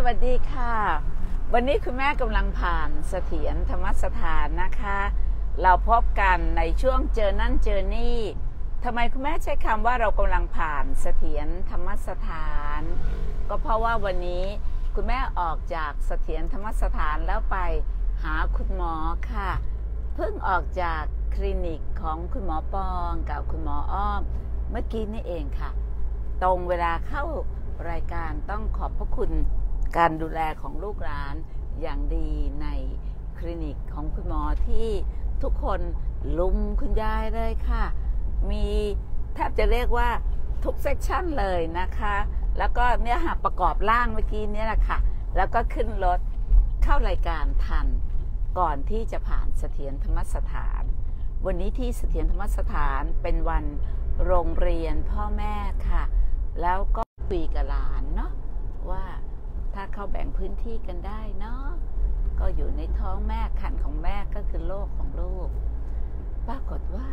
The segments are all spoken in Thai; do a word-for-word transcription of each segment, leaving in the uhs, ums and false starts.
วัสดีค่ะวันนี้คุณแม่กำลังผ่านเสถียรธรรมสถานนะคะเราพบกันในช่วงเจอนั่นเจอนี่ทำไมคุณแม่ใช้คำว่าเรากำลังผ่านเสถียรธรรมสถานก็เพราะว่าวันนี้คุณแม่ออกจากเสถียรธรรมสถานแล้วไปหาคุณหมอค่ะเพิ่งออกจากคลินิกของคุณหมอปองกับคุณหมออ้อมเมื่อกี้นี่เองค่ะตรงเวลาเข้ารายการต้องขอบพระคุณการดูแลของลูกหลานอย่างดีในคลินิกของคุณหมอที่ทุกคนลุมคุณยายเลยค่ะมีแทบจะเรียกว่าทุกเซกชันเลยนะคะแล้วก็เนี่ยหาประกอบร่างเมื่อกี้เนี่ยแหละค่ะแล้วก็ขึ้นรถเข้ารายการทันก่อนที่จะผ่านเสถียรธรรมสถานวันนี้ที่เสถียรธรรมสถานเป็นวันโรงเรียนพ่อแม่ค่ะแล้วก็คุยกับหลานเนาะว่าถ้าเขาแบ่งพื้นที่กันได้เนาะก็อยู่ในท้องแม่คันของแม่ก็คือโลกของลูกปรากฏว่า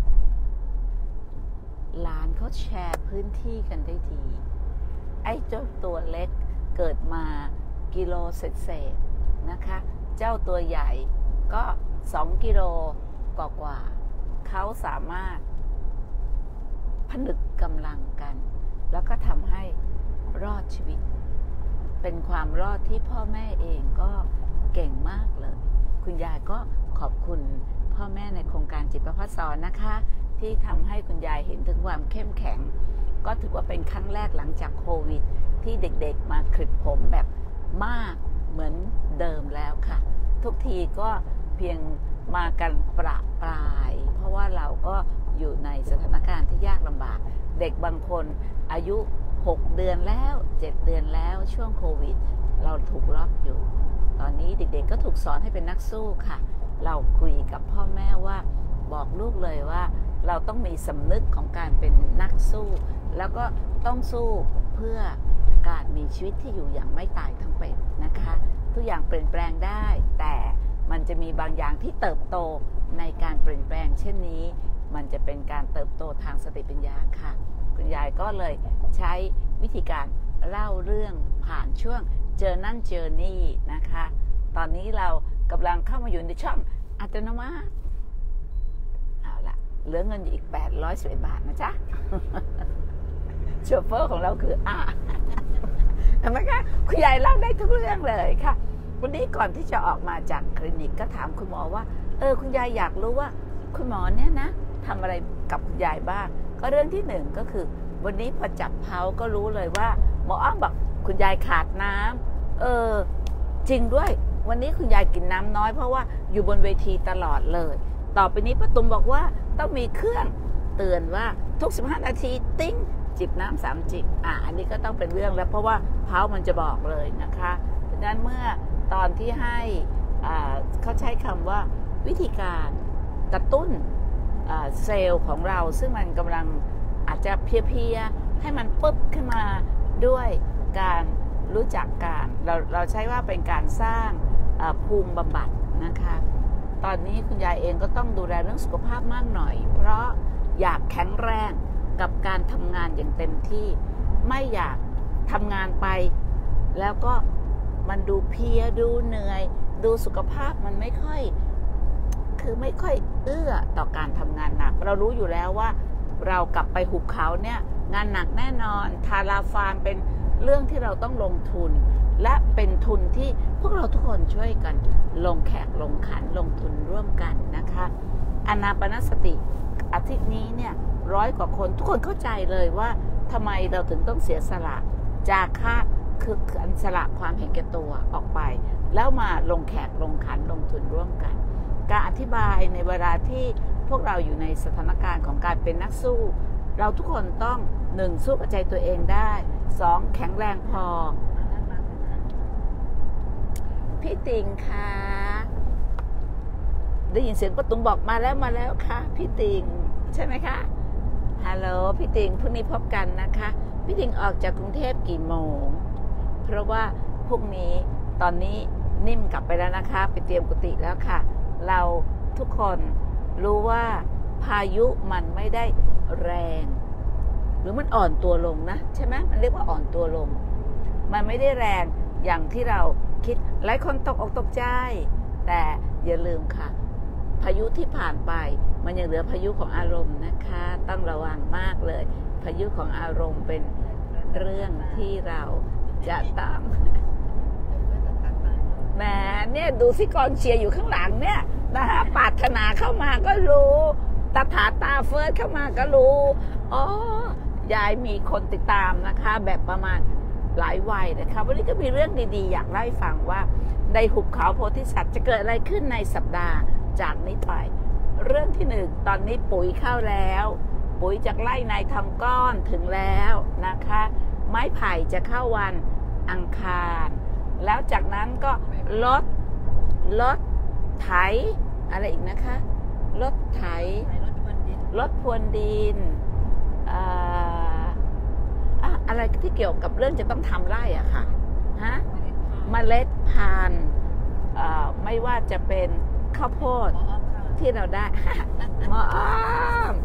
หลานเขาแชร์พื้นที่กันได้ดีไอ้เจ้าตัวเล็กเกิดมากิโลเศษๆนะคะเจ้าตัวใหญ่ก็สองกิโลกว่าๆเขาสามารถผนึกกำลังกันแล้วก็ทำให้รอดชีวิตเป็นความรอดที่พ่อแม่เองก็เก่งมากเลยคุณยายก็ขอบคุณพ่อแม่ในโครงการจิตประภัสสรนะคะที่ทำให้คุณยายเห็นถึงความเข้มแข็งก็ถือว่าเป็นครั้งแรกหลังจากโควิดที่เด็กๆมาคลิปผมแบบมากเหมือนเดิมแล้วค่ะทุกทีก็เพียงมากันประปรายเพราะว่าเราก็อยู่ในสถานการณ์ที่ยากลำบากเด็กบางคนอายุหกเดือนแล้วเจ็ดเดือนแล้วช่วงโควิดเราถูกล็อกอยู่ตอนนี้เด็กๆก็ถูกสอนให้เป็นนักสู้ค่ะเราคุยกับพ่อแม่ว่าบอกลูกเลยว่าเราต้องมีสำนึกของการเป็นนักสู้แล้วก็ต้องสู้เพื่อการมีชีวิตที่อยู่อย่างไม่ตายทั้งเป็นนะคะทุกอย่างเปลี่ยนแปลงได้แต่มันจะมีบางอย่างที่เติบโตในการเปลี่ยนแปลงเช่นนี้มันจะเป็นการเติบโตทางสติปัญญาค่ะคุณยายก็เลยใช้วิธีการเล่าเรื่องผ่านช่วงเจอนั่นเจอนี่นะคะตอนนี้เรากำลังเข้ามาอยู่ในช่องอัตโนมัติเอาละเหลือเงินอยู่อีกแปดร้อยสิบเอ็ดบาทนะจ๊ะ โชเฟอร์ของเราคืออ่าเห็นไหมคะคุณยายเล่าได้ทุกเรื่องเลยค่ะวันนี้ก่อนที่จะออกมาจากคลินิกก็ถามคุณหมอว่าเออคุณยายอยากรู้ว่าคุณหมอเนี่ยนะทำอะไรกับคุณยายบ้างก็เรื่องที่หนึ่งก็คือวันนี้พอจับเท้าก็รู้เลยว่าหมออ้อมบอกคุณยายขาดน้ำเออจริงด้วยวันนี้คุณยายกินน้ำน้อยเพราะว่าอยู่บนเวทีตลอดเลยต่อไปนี้ป้าตุ้มบอกว่าต้องมีเครื่องเตือนว่าทุกสิบห้านาทีติ้งจิบน้ำสามจิบอ่ะอันนี้ก็ต้องเป็นเรื่องแล้วเพราะว่าเท้ามันจะบอกเลยนะคะเพราะฉะนั้นเมื่อตอนที่ให้อ่าเขาใช้คำว่าวิธีการกระตุ้นเซลล์ของเราซึ่งมันกำลังอาจจะเพียๆให้มันปุ๊บขึ้นมาด้วยการรู้จักการเราเราใช้ว่าเป็นการสร้างภูมิบำบัดนะคะตอนนี้คุณยายเองก็ต้องดูแลเรื่องสุขภาพมากหน่อยเพราะอยากแข็งแรงกับการทำงานอย่างเต็มที่ไม่อยากทำงานไปแล้วก็มันดูเพลียดูเหนื่อยดูสุขภาพมันไม่ค่อยคือไม่ค่อยเอื้อต่อการทำงานหนักเรารู้อยู่แล้วว่าเรากลับไปหุบเขาเนี่ยงานหนักแน่นอนทาราฟานเป็นเรื่องที่เราต้องลงทุนและเป็นทุนที่พวกเราทุกคนช่วยกันลงแขกลงขันลงทุนร่วมกันนะคะอานาปานสติอาทิตย์นี้เนี่ยร้อยกว่าคนทุกคนเข้าใจเลยว่าทำไมเราถึงต้องเสียสละจาคะคือการสละความเห็นแก่ตัวออกไปแล้วมาลงแขกลงขันลงทุนร่วมกันการอธิบายในเวลาที่พวกเราอยู่ในสถานการณ์ของการเป็นนักสู้เราทุกคนต้องหนึ่งสู้กับใจตัวเองได้สองแข็งแรงพอพี่ติงค่ะได้ยินเสียงป้าตุ้มบอกมาแล้วมาแล้วค่ะพี่ติงใช่ไหมคะฮัลโหลพี่ติงพรุ่งนี้พบกันนะคะพี่ติงออกจากกรุงเทพกี่โมงเพราะว่าพรุ่งนี้ตอนนี้นิ่มกลับไปแล้วนะคะไปเตรียมกุฏิแล้วค่ะเราทุกคนรู้ว่าพายุมันไม่ได้แรงหรือมันอ่อนตัวลงนะใช่ไหมมันเรียกว่าอ่อนตัวลงมันไม่ได้แรงอย่างที่เราคิดหลายคนตกอกตกใจแต่อย่าลืมค่ะพายุที่ผ่านไปมันยังเหลือพายุของอารมณ์นะคะต้องระวังมากเลยพายุของอารมณ์เป็นเรื่องที่เราจะต้องแหมเนี่ยดูสิกองเชียร์อยู่ข้างหลังเนี่ยนะคะปรารถนาเข้ามาก็รู้ตาถาตาเฟิร์สเข้ามาก็รู้อ๋อยายมีคนติดตามนะคะแบบประมาณหลายวัยนะคะวันนี้ก็มีเรื่องดีๆอยากเล่าให้ฟังว่าในหุบเขาโพธิสัตว์จะเกิดอะไรขึ้นในสัปดาห์จากนี้ไปเรื่องที่หนึ่งตอนนี้ปุ๋ยเข้าแล้วปุ๋ยจากไร่ในทำก้อนถึงแล้วนะคะไม้ไผ่จะเข้าวันอังคารแล้วจากนั้นก็รถรถไถอะไรอีกนะคะรถไถรถพรวนดินอะไรที่เกี่ยวกับเรื่องจะต้องทำไร่อะค่ะฮะเมล็ดพันธุ์ไม่ว่าจะเป็นข้าวโพดที่เราได้หมออ้อม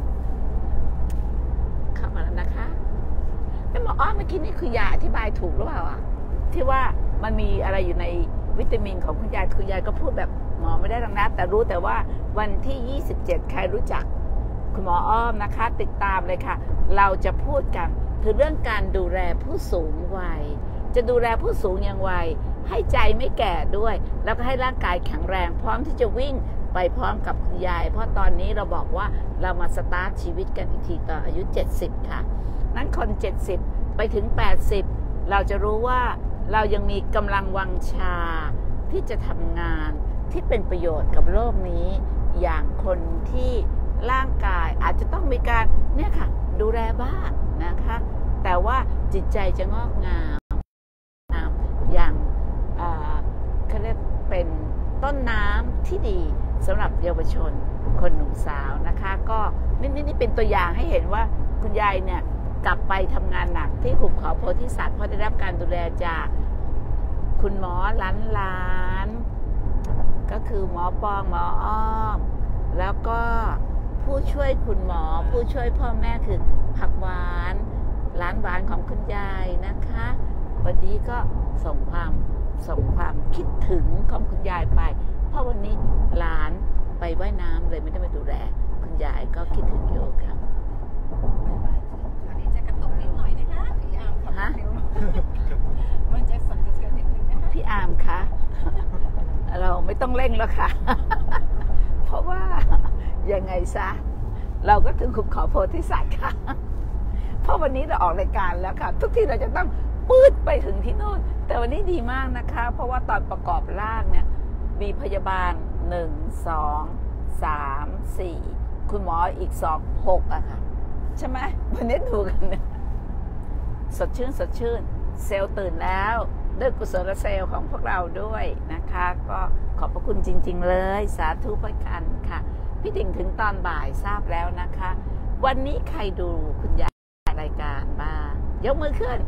เข้ามาแล้วนะคะแล้วหมออ้อมเมื่อกี้นี่คือยาอธิบายถูกหรือเปล่าอ่ะที่ว่ามันมีอะไรอยู่ในวิตามินของคุณยายคุณยายก็พูดแบบหมอไม่ได้รังนัดแต่รู้แต่ว่าวันที่ยี่สิบเจ็ดใครรู้จักคุณหมออ้อมนะคะติดตามเลยค่ะเราจะพูดกันคือเรื่องการดูแลผู้สูงวัยจะดูแลผู้สูงอย่างวัยให้ใจไม่แก่ด้วยแล้วก็ให้ร่างกายแข็งแรงพร้อมที่จะวิ่งไปพร้อมกับคุณยายเพราะตอนนี้เราบอกว่าเรามาสตาร์ทชีวิตกันอีกทีตอนอายุเจ็ดสิบค่ะนั้นคนเจ็ดสิบไปถึงแปดสิบเราจะรู้ว่าเรายังมีกำลังวังชาที่จะทำงานที่เป็นประโยชน์กับโลกนี้อย่างคนที่ร่างกายอาจจะต้องมีการเนี่ยค่ะดูแลบ้างนะคะแต่ว่าจิตใจจะงอกงามอย่างเขาเรียกเป็นต้นน้ำที่ดีสำหรับเยาวชนคนหนุ่มสาวนะคะก็นี่นี่เป็นตัวอย่างให้เห็นว่าคุณยายเนี่ยกลับไปทำงานหนักที่หุบเขาโพธิสัตว์เพราะได้รับการดูแลจากคุณหมอล้านล้านก็คือหมอปองหมออ้อมแล้วก็ผู้ช่วยคุณหมอผู้ช่วยพ่อแม่คือผักหวานร้านหวานของคุณยายนะคะวันนี้ก็ส่งความส่งความคิดถึงของคุณยายไปเพราะวันนี้หลานไปว่ายน้ำเลยไม่ได้มาดูแลคุณยายก็คิดถึงอยู่ค่ะอันนี้จะกระตุกนิดหน่อยนะคะพี่อาร์มค่ะมันจะสั่นกระเทือนนิดนึงนะคะพี่อาร์มคะเราไม่ต้องเร่งแล้วค่ะเพราะว่ายังไงซะเราก็ถึงขุบเขาโพธิสัตว์ค่ะเพราะวันนี้เราออกรายการแล้วค่ะทุกที่เราจะต้องปืดไปถึงที่โน่นแต่วันนี้ดีมากนะคะเพราะว่าตอนประกอบร่างเนี่ยมีพยาบาลหนึ่งสองสามสี่คุณหมออีกสองหกอะค่ะใช่ไหมวันนี้ดูกันเนี่ยสดชื่นสดชื่นเซลล์ตื่นแล้วด้วยกุศลเซลล์ของพวกเราด้วยนะคะก็ขอบพระคุณจริงๆเลยสาธุพระกันค่ะพี่ดิ่งถึงตอนบ่ายทราบแล้วนะคะวันนี้ใครดูคุณยายรายการบ้างยกมือขึ้น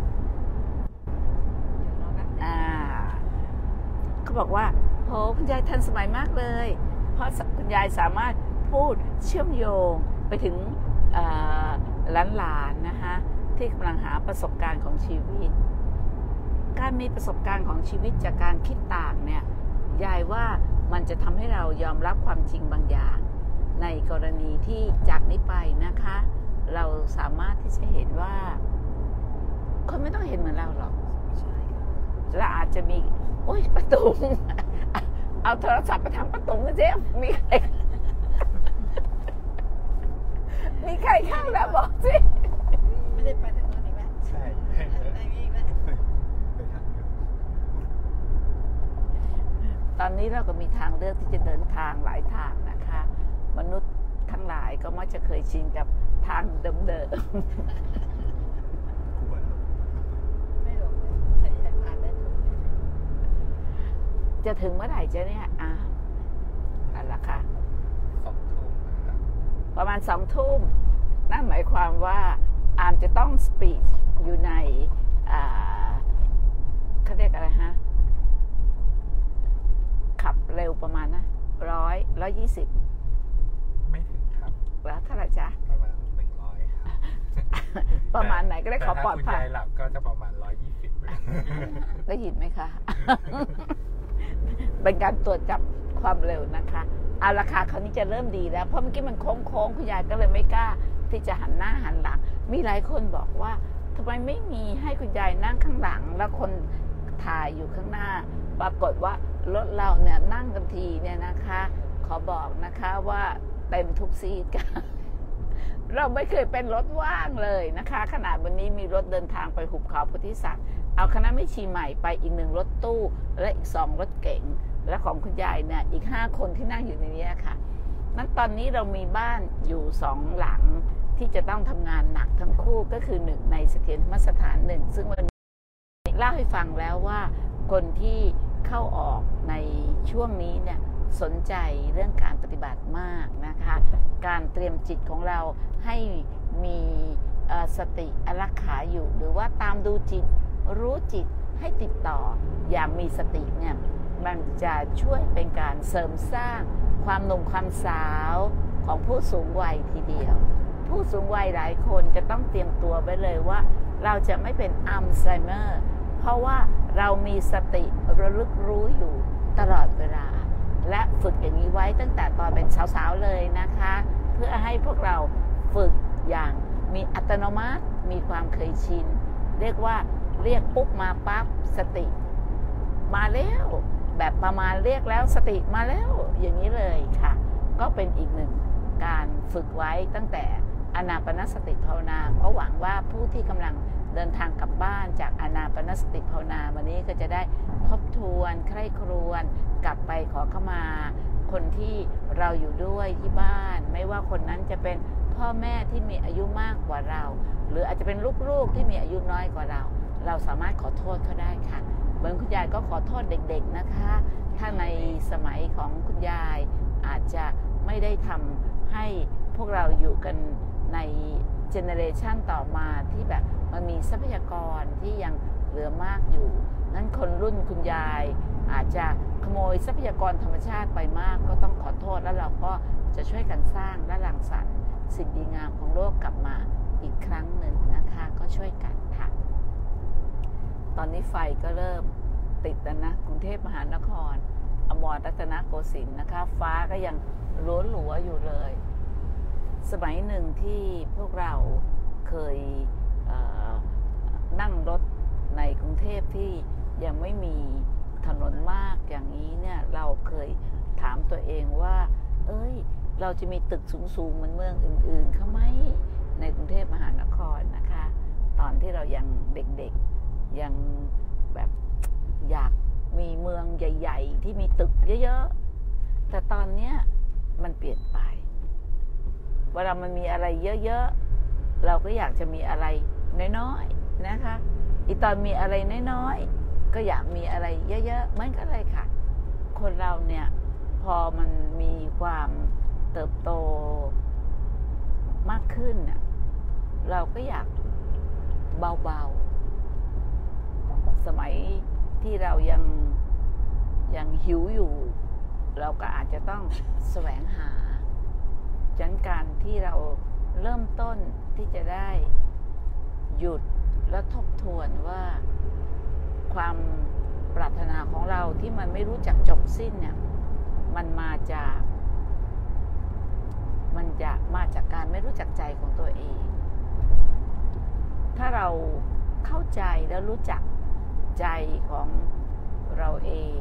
อ่าเขาบอกว่าโหคุณยายทันสมัยมากเลยเพราะคุณยายสามารถพูดเชื่อมโยงไปถึงหลานๆนะคะที่กำลังหาประสบการณ์ของชีวิตการมีประสบการณ์ของชีวิตจากการคิดต่างเนี่ยยายว่ามันจะทำให้เรายอมรับความจริงบางอย่างในกรณีที่จากนี้ไปนะคะเราสามารถที่จะเห็นว่าคนไม่ต้องเห็นเหมือนเราหรอกเราอาจจะมีโอ๊ยประตูเอาโทรศัพท์ไปทางประตูนะเจ๊มีใครมีใครเข้าแล้วบอกสิไม่ได้ไปแต่ตอนนี้แม่ใช่ไปอีกแล้วตอนนี้เราก็มีทางเลือกที่จะเดินทางหลายทางนะคะมนุษย์ทั้งหลายก็มักจะเคยชินกับทางเดิมๆไม่หลงใครใช้ผ่านได้จะถึงเมื่อไหร่เจ๊เนี่ยอ่ะนั่นแหละค่ะสองทุ่มประมาณสองทุ่มนั่นหมายความว่าอาร์มจะต้องสปีดอยู่ในเขาเรียกอะไรฮะขับเร็วประมาณนะร้อยร้อยยี่สิบไม่ถึงครับแล้วเท่าไหร่จ๊ะประมาณหนึ่งร้อยครับประมาณไหนก็ได้ขอปลอดภัยแต่ถ้าคุณยายหลับก็จะประมาณร้อยยี่สิบได้ยินไหมคะ เป็นการตรวจจับความเร็วนะคะเอาราคาคราวนี้จะเริ่มดีแล้วเพราะเมื่อกี้มันโค้งๆคุณยายก็เลยไม่กล้าที่จะหันหน้าหันหลังมีหลายคนบอกว่าทำไมไม่มีให้คุณยายนั่งข้างหลังแล้วคนถ่ายอยู่ข้างหน้าปรากฏว่ารถเราเนี่ยนั่งกันทีเนี่ยนะคะขอบอกนะคะว่าเต็มทุกซีทกันเราไม่เคยเป็นรถว่างเลยนะคะขนาดวันนี้มีรถเดินทางไปหุบเขาโพธิสัตว์เอาคณะแม่ชีใหม่ไปอีกหนึ่งรถตู้และอีกสองรถเก๋งและของคุณยายเนี่ยอีกห้าคนที่นั่งอยู่ในนี้ค่ะนั้นตอนนี้เรามีบ้านอยู่สองหลังที่จะต้องทำงานหนักทั้งคู่ก็คือหนึ่งในเสถียรธรรมสถานหนึ่งซึ่งวันนี้เล่าให้ฟังแล้วว่าคนที่เข้าออกในช่วงนี้เนี่ยสนใจเรื่องการปฏิบัติมากนะคะการเตรียมจิตของเราให้มีสติอารักขาอยู่หรือว่าตามดูจิตรู้จิตให้ติดต่ออย่างมีสติเนี่ยมันจะช่วยเป็นการเสริมสร้างความหนุ่มความสาวของผู้สูงวัยทีเดียวผู้สูงวัยหลายคนจะต้องเตรียมตัวไว้เลยว่าเราจะไม่เป็นอัลไซเมอร์เพราะว่าเรามีสติระลึกรู้อยู่ตลอดเวลาและฝึกอย่างนี้ไว้ตั้งแต่ตอนเป็นสาวๆเลยนะคะเพื่อให้พวกเราฝึกอย่างมีอัตโนมัติมีความเคยชินเรียกว่าเรียกปุ๊บมาปั๊บสติมาแล้วแบบประมาณเรียกแล้วสติมาแล้วอย่างนี้เลยค่ะก็เป็นอีกหนึ่งการฝึกไว้ตั้งแต่อานาปานสติภาวนาก็หวังว่าผู้ที่กำลังเดินทางกลับบ้านจากอานาปานสติภาวนาวันนี้ก็จะได้ทบทวนใคร่ครวญกลับไปขอขมาคนที่เราอยู่ด้วยที่บ้านไม่ว่าคนนั้นจะเป็นพ่อแม่ที่มีอายุมากกว่าเราหรืออาจจะเป็นลูกๆที่มีอายุน้อยกว่าเราเราสามารถขอโทษเขาได้ค่ะเหมือนคุณยายก็ขอโทษเด็กๆนะคะถ้าในสมัยของคุณยายอาจจะไม่ได้ทำให้พวกเราอยู่กันในเจเนอเรชันต่อมาที่แบบมันมีทรัพยากรที่ยังเหลือมากอยู่นั้นคนรุ่นคุณยายอาจจะขโมยทรัพยากรธรรมชาติไปมากก็ต้องขอโทษแล้วเราก็จะช่วยกันสร้างและรังสรรค์สิ่งดีงามของโลกกลับมาอีกครั้งหนึ่งนะคะก็ช่วยกันค่ะตอนนี้ไฟก็เริ่มติดแล้วนะกรุงเทพมหานครอมรรัตนโกสินทร์นะคะฟ้าก็ยังรั้วหลัวอยู่เลยสมัยหนึ่งที่พวกเราเคยนั่งรถในกรุงเทพที่ยังไม่มีถนนมากอย่างนี้เนี่ยเราเคยถามตัวเองว่าเอ้ยเราจะมีตึกสูงๆเหมือนเมืองอื่นๆเขาไหมในกรุงเทพมหานครนะคะตอนที่เรายังเด็กๆยังแบบอยากมีเมืองใหญ่ๆที่มีตึกเยอะๆแต่ตอนเนี้ยมันเปลี่ยนไปเวลามันมีอะไรเยอะๆเราก็อยากจะมีอะไรน้อยๆนะคะอีตอนมีอะไรน้อยๆก็อยากมีอะไรเยอะๆเหมือนกันเลยค่ะคนเราเนี่ยพอมันมีความเติบโตมากขึ้นเนี่ยเราก็อยากเบาๆสมัยที่เรายังยังหิวอยู่เราก็อาจจะต้องแสวงหาจันการที่เราเริ่มต้นที่จะได้หยุดและทบทวนว่าความปรารถนาของเราที่มันไม่รู้จักจบสิ้นเนี่ยมันมาจากมันจะมาจากการไม่รู้จักใจของตัวเองถ้าเราเข้าใจและรู้จักใจของเราเอง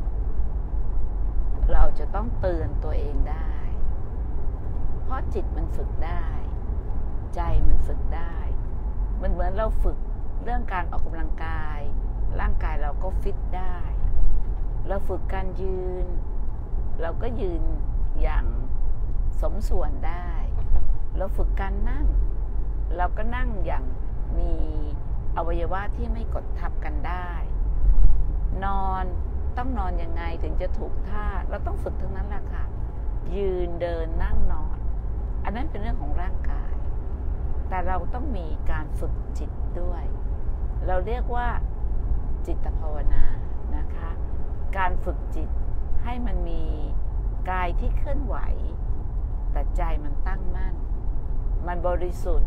เราจะต้องเตือนตัวเองได้เพราะจิตมันฝึกได้ใจมันฝึกได้มันเหมือนเราฝึกเรื่องการออกกำลังกายร่างกายเราก็ฟิตได้เราฝึกการยืนเราก็ยืนอย่างสมส่วนได้เราฝึกการนั่งเราก็นั่งอย่างมีอวัยวะที่ไม่กดทับกันได้นอนต้องนอนยังไงถึงจะถูกท่าเราต้องฝึกทั้งนั้นแหละค่ะยืนเดินนั่งนอนอันนั้นเป็นเรื่องของร่างกายแต่เราต้องมีการฝึกจิตด้วยเราเรียกว่าจิตภาวนานะคะการฝึกจิตให้มันมีกายที่เคลื่อนไหวแต่ใจมันตั้งมั่นมันบริสุทธิ์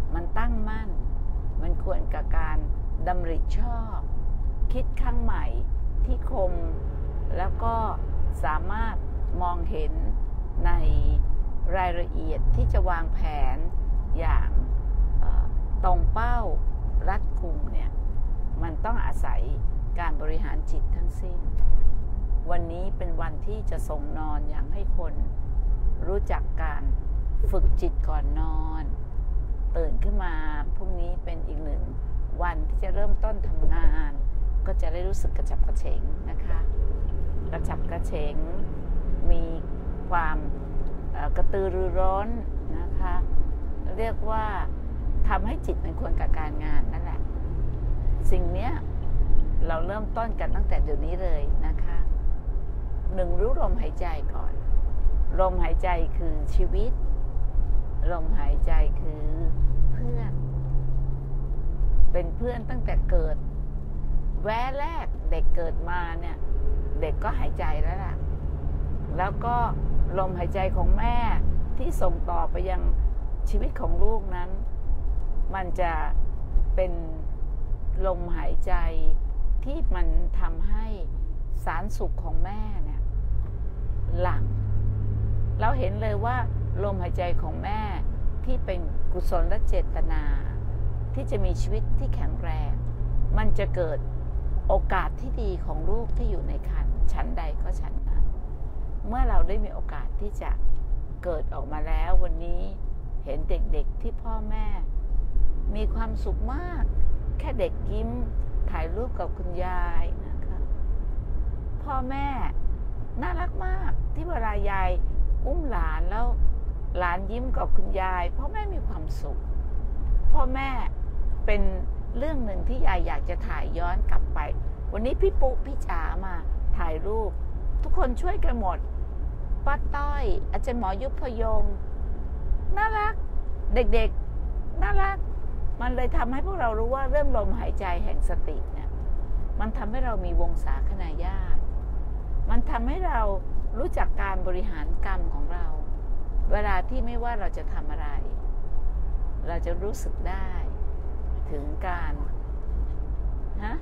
มันตั้งมั่นมันควรกับการดำริชอบคิดข้างใหม่ที่คมแล้วก็สามารถมองเห็นในรายละเอียดที่จะวางแผนอย่างตรงเป้ารัดกุมเนี่ยมันต้องอาศัยการบริหารจิตทั้งสิ้นวันนี้เป็นวันที่จะส่งนอนอย่างให้คนรู้จักการฝึกจิตก่อนนอนตื่นขึ้นมาพรุ่งนี้เป็นอีกหนึ่งวันที่จะเริ่มต้นทำงานก็จะได้รู้สึกกระฉับกระเฉงนะคะกระฉับกระเฉงมีความกระตือรือร้นนะคะเรียกว่าทำให้จิตมันควรกับการงานนั่นแหละสิ่งนี้เราเริ่มต้นกันตั้งแต่เดี๋ยวนี้เลยนะคะหนึ่งรู้ลมหายใจก่อนลมหายใจคือชีวิตลมหายใจคือเพื่อนเป็นเพื่อนตั้งแต่เกิดแวะแรกเด็กเกิดมาเนี่ยเด็กก็หายใจแล้วล่ะแล้วก็ลมหายใจของแม่ที่ส่งต่อไปยังชีวิตของลูกนั้นมันจะเป็นลมหายใจที่มันทำให้สารสุขของแม่เนี่ยหลั่งเราเห็นเลยว่าลมหายใจของแม่ที่เป็นกุศลและเจตนาที่จะมีชีวิตที่แข็งแรงมันจะเกิดโอกาสที่ดีของลูกที่อยู่ในครรภ์ชั้นใดก็ชั้นนั้นเมื่อเราได้มีโอกาสที่จะเกิดออกมาแล้ววันนี้เห็นเด็กๆที่พ่อแม่มีความสุขมากแค่เด็กยิ้มถ่ายรูปกับคุณยายนะคะพ่อแม่น่ารักมากที่เวลายายอุ้มหลานแล้วหลานยิ้มกับคุณยายพ่อแม่มีความสุขพ่อแม่เป็นเรื่องหนึ่งที่ยายอยากจะถ่ายย้อนกลับไปวันนี้พี่ปุ๊พี่จ๋ามาถ่ายรูปทุกคนช่วยกันหมดป้าต้อยอาจารย์หมอยุพยงน่ารักเด็กๆน่ารักมันเลยทำให้พวกเรารู้ว่าเรื่องลมหายใจแห่งสติเนี่ยมันทำให้เรามีวงศาคณาญาติมันทำให้เรารู้จักการบริหารกรรมของเราเวลาที่ไม่ว่าเราจะทำอะไรเราจะรู้สึกได้ถึงการฮะ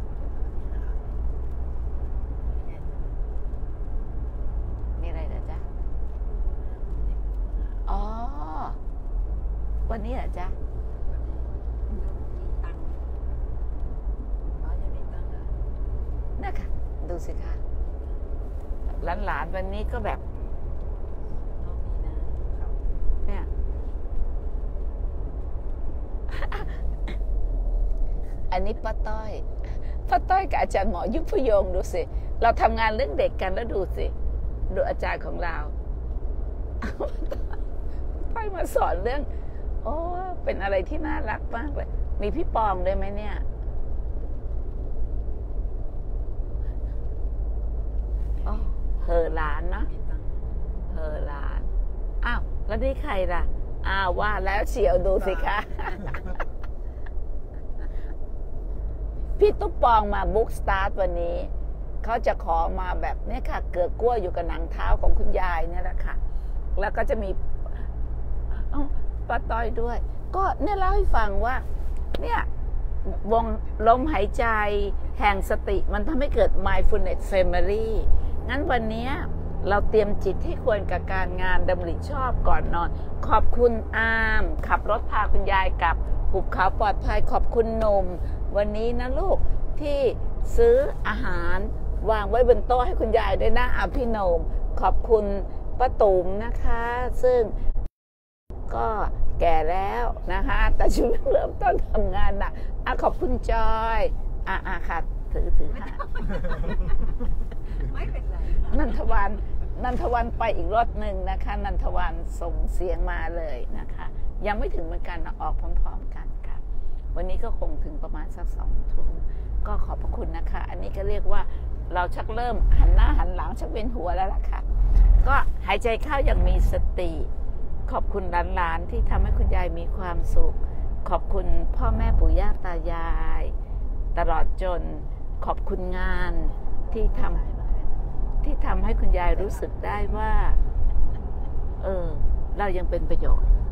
มีอะไรเหรอจ๊ะอ๋อวันนี้เหรอจ๊ะนะคะดูสิคะหลานๆวันนี้ก็แบบเนี่ยอันนี้ป้าต้อยป้าต้อยกับอาจารย์หมอยุพยงดูสิเราทำงานเรื่องเด็กกันแล้วดูสิดูอาจารย์ของเราป้ายมาสอนเรื่องโอ้เป็นอะไรที่น่ารักมากเลยมีพี่ปองด้วยไหมเนี่ยเฮอหลานเนาะเฮอหลานอ้าวแล้วนี่ใครล่ะอ้าวว่าแล้วเฉียวดูสิคะพี่ตุ๊กปองมาบุ๊กสตาร์ทวันนี้เขาจะขอมาแบบนี้ค่ะเกลือกล้วยอยู่กับหนังเท้าของคุณยายนี่แหละค่ะแล้วก็จะมีป้าต้อยด้วยก็เนี่ยเล่าให้ฟังว่าเนี่ยวงลมหายใจแห่งสติมันทำให้เกิด mindfulness family งั้นวันนี้เราเตรียมจิตให้ควรกับการงานดำริชอบก่อนนอนขอบคุณอามขับรถพาคุณยายกลับหุบเขาปลอดภัยขอบคุณนมวันนี้นะลูกที่ซื้ออาหารวางไว้บนโต๊ะให้คุณยายด้วยนะอาพี่นมขอบคุณป้าตุ๋มนะคะซึ่งก็แก่แล้วนะคะแต่ชีวิตเริ่มต้นทำงานน่ะอ่ะขอบคุณจอยอ่ะอ่ะค่ะถือถือค่ะไม่เป็นไรนันทวันนันทวันไปอีกรถหนึ่งนะคะนันทวันส่งเสียงมาเลยนะคะยังไม่ถึงเหมือนกันออกพร้อมๆกันค่ะวันนี้ก็คงถึงประมาณสักสองทุ่มก็ขอบพระคุณนะคะอันนี้ก็เรียกว่าเราชักเริ่มหันหน้าหันหลังชักเป็นหัวแล้วล่ะค่ะก็หายใจเข้าอย่างมีสติขอบคุณหลานๆที่ทำให้คุณยายมีความสุขขอบคุณพ่อแม่ปู่ย่าตายายตลอดจนขอบคุณงานที่ทำที่ทำให้คุณยายรู้สึกได้ว่าเออเรายังเป็นประโยชน์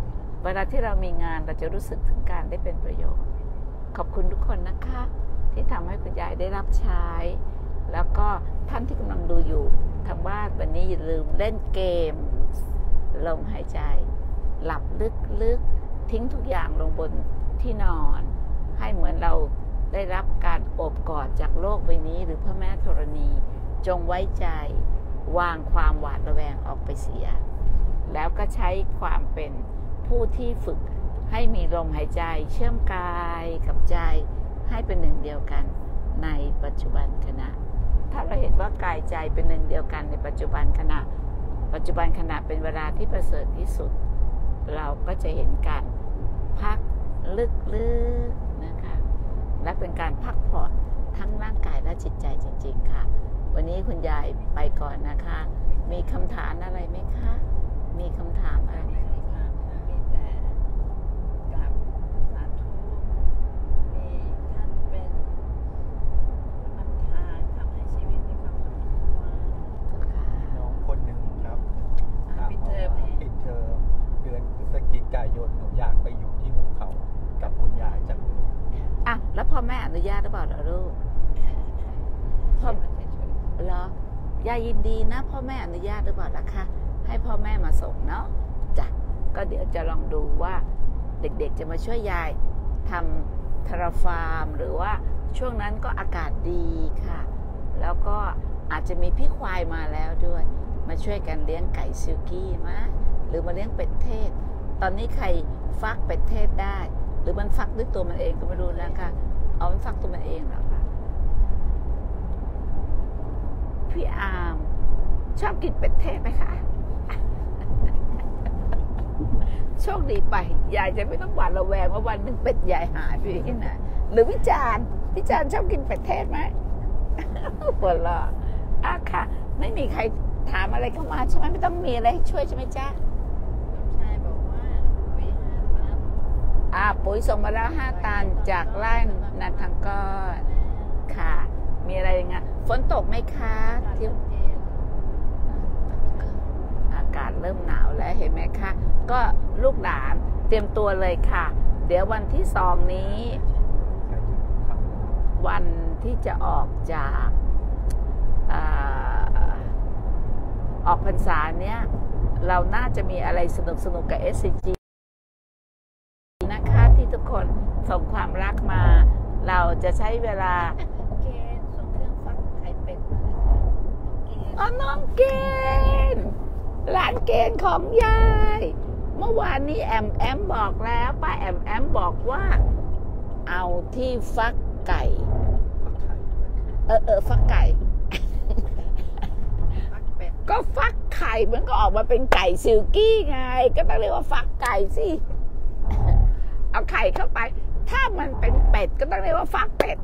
เวลาที่เรามีงานเราจะรู้สึกถึงการได้เป็นประโยชน์ขอบคุณทุกคนนะคะที่ทำให้คุณยายได้รับใช้แล้วก็ท่านที่กำลังดูอยู่ทางบ้านวันนี้อย่าลืมเล่นเกมลมหายใจหลับลึกๆทิ้งทุกอย่างลงบนที่นอนให้เหมือนเราได้รับการโอบกอดจากโลกใบนี้หรือพระแม่ธรณีจงไว้ใจวางความหวาดระแวงออกไปเสียแล้วก็ใช้ความเป็นผู้ที่ฝึกให้มีลมหายใจเชื่อมกายกับใจให้เป็นหนึ่งเดียวกันในปัจจุบันขณะถ้าเราเห็นว่ากายใจเป็นหนึ่งเดียวกันในปัจจุบันขณะปัจจุบันขณะเป็นเวลาที่ประเสริฐที่สุดเราก็จะเห็นการพักลึกๆนะคะและเป็นการพักผ่อนทั้งร่างกายและจิตใจจริงๆค่ะวันนี้คุณยายไปก่อนนะคะมีคำถามอะไรไหมคะมีคำถามอะไรมีแต่กราบสาธุมีท่านเป็นนำทางทำให้ชีวิตมีความสุขทุกวันน้องคนหนึ่งครับปิดเทอมปิดเทอมเดือนพฤศจิกายนหนูอยากไปอยู่ที่หุบเขากับคุณยายจังเลยอ่ะแล้วพ่อแม่อนุญาตหรือเปล่าล่ะลูกพ่อเหรอยายยินดีนะพ่อแม่อนุญาตหรือเปล่าล่ะคะให้พ่อแม่มาส่งเนาะจ้ะก็เดี๋ยวจะลองดูว่าเด็กๆจะมาช่วยยายทำทาราฟาร์มหรือว่าช่วงนั้นก็อากาศดีค่ะแล้วก็อาจจะมีพี่ควายมาแล้วด้วยมาช่วยกันเลี้ยงไก่ซิลกี้มะหรือมาเลี้ยงเป็ดเทศตอนนี้ใครฟักเป็ดเทศได้หรือมันฟักด้วยตัวมันเองก็ไม่รู้นะคะเอามันฟักตัวมันเองเหรอคะพี่อาร์มชอบกินเป็ดเทศไหมคะโชคดีไปยายจะไม่ต้องหวาดระแวงว่าวันหนึ่งเป็ดยายหายไปที่ไหนหรือวิจารณ์วิจารณ์ชอบกินเป็ดเทศไหมปวดละอ่ะค่ะไม่มีใครถามอะไรเข้ามาใช่ไหมไม่ต้องมีอะไรช่วยใช่ไหมจ๊ะสมชายบอกว่าปุ๋ยห้าตันอ่าปุ๋ยส่งมาแล้วห้าตันจากไร่นันทังก้อนค่ะมีอะไรยังไงฝนตกไหมคะที่อากาศเริ่มหนาวแล้วเห็นไหมคะก็ลูกหลานเตรียมตัวเลยค่ะเดี๋ยววันที่สองนี้วันที่จะออกจากอ่าออกพรรษาเนี้ยเราน่าจะมีอะไรสนุกสนุกกับ เอส ซี จี นะคะที่ทุกคนส่งความรักมาเราจะใช้เวลาเกณฑ์ส่งเครื่องฟักไข่เป็ดมานะคะอ๋อน้องเกณฑ์หลานเกณฑ์ของยายเมื่อวานนี้แอมแอมบอกแล้วป้าแอมแอมบอกว่าเอาที่ฟักไก่เออเออฟักไก่ก็ฟักไข่มันก็ออกมาเป็นไก่ซิลกี้ไงก็ต้องเรียกว่าฟักไก่สิเอาไข่เข้าไปถ้ามันเป็นเป็ดก็ต้องเรียกว่าฟักเป็ด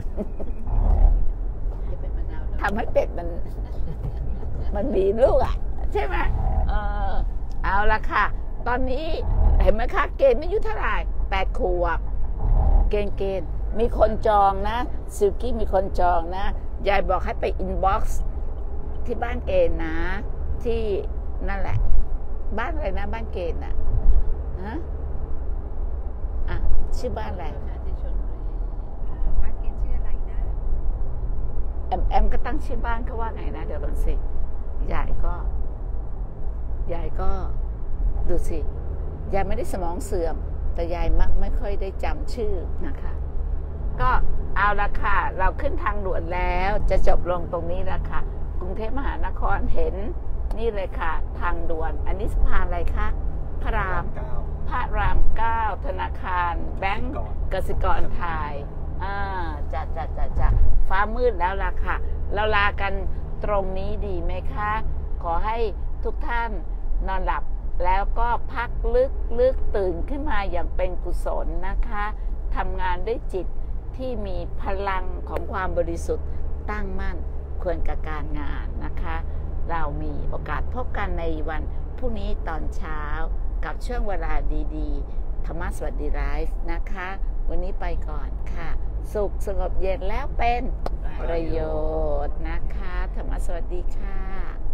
ทำให้เป็ดมันมันมีลูกอ่ะใช่ไหมเออเอาละค่ะตอนนี้เห็นไหมคะเกณฑ์อายุเท่าไหร่แปดขวบเกณฑ์เกณฑ์มีคนจองนะซิลกี้มีคนจองนะยายบอกให้ไปอินบ็อกซ์ที่บ้านเกณฑ์นะที่นั่นแหละบ้านอะไรนะบ้านเกณฑ์อ่ะฮะอ่ะชื่อบ้านอะไรบ้านเกณฑ์ชื่ออะไรนะแอมแอมก็ตั้งชื่อบ้านเขาว่าไงนะเดี๋ยวลองสิยายก็ยายก็ดูสิยายไม่ได้สมองเสื่อมแต่ยายมักไม่ค่อยได้จำชื่อนะคะก็เอาละค่ะเราขึ้นทางด่วนแล้วจะจบลงตรงนี้แล้วค่ะกรุงเทพมหานครเห็นนี่เลยค่ะทางด่วนอันนี้สะพานอะไรคะพระรามพระรามเก้าธนาคารแบงก์กสิกรไทยอ่าจัดจัดจัดจัดฟ้ามืดแล้วล่ะค่ะเราลากันตรงนี้ดีไหมคะขอให้ทุกท่านนอนหลับแล้วก็พักลึกลึกตื่นขึ้นมาอย่างเป็นกุศลนะคะทำงานด้วยจิตที่มีพลังของความบริสุทธิ์ตั้งมั่นควรกับการงานนะคะเรามีโอกาสพบกันในวันพรุ่งนี้ตอนเช้ากับช่วงเวลาดีๆธรรมะสวัสดีไลฟ์นะคะวันนี้ไปก่อนค่ะสุขสงบเย็นแล้วเป็นประโยชน์นะคะธรรมะสวัสดีค่ะ